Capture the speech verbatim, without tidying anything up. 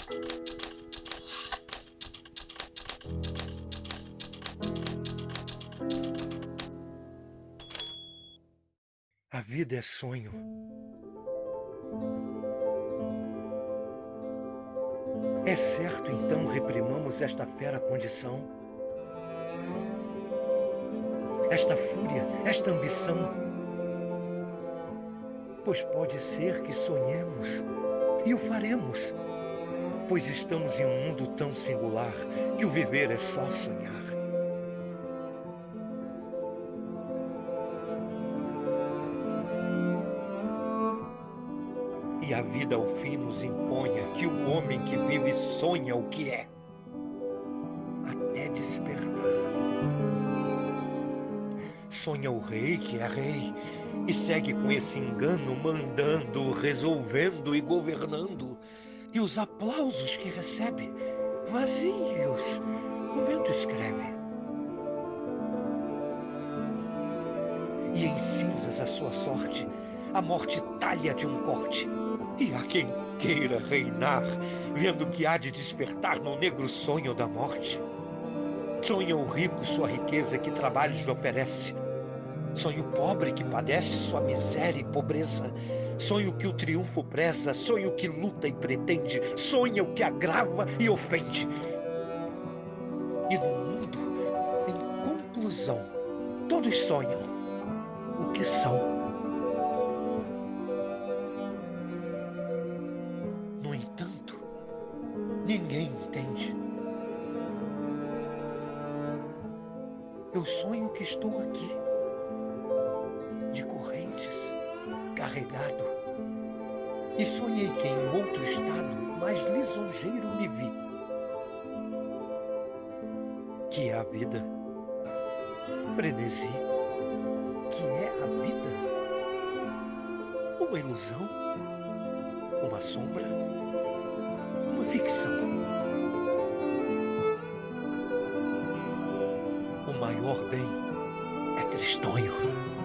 A vida é sonho. É certo, então, reprimamos esta fera condição, esta fúria, esta ambição. Pois pode ser que sonhemos, e o faremos, pois estamos em um mundo tão singular que o viver é só sonhar. E a vida ao fim nos imponha que o homem que vive sonha o que é, até despertar. Sonha o rei que é rei e segue com esse engano mandando, resolvendo e governando. E os aplausos que recebe, vazios, o vento escreve. E em cinzas a sua sorte, a morte talha de um corte. E há quem queira reinar, vendo que há de despertar no negro sonho da morte. Sonha o rico sua riqueza que trabalhos lhe oferece. Sonha o pobre que padece sua miséria e pobreza. Sonha o que o triunfo preza, sonha o que luta e pretende, sonha o que agrava e ofende. E no mundo, em conclusão, todos sonham o que são. No entanto, ninguém entende. Eu sonho que estou aqui, de correntes, carregado. E sonhei que em outro estado mais lisonjeiro me vi. Que é a vida, frenesi. Que é a vida? Uma ilusão? Uma sombra? Uma ficção? O maior bem é tristonho.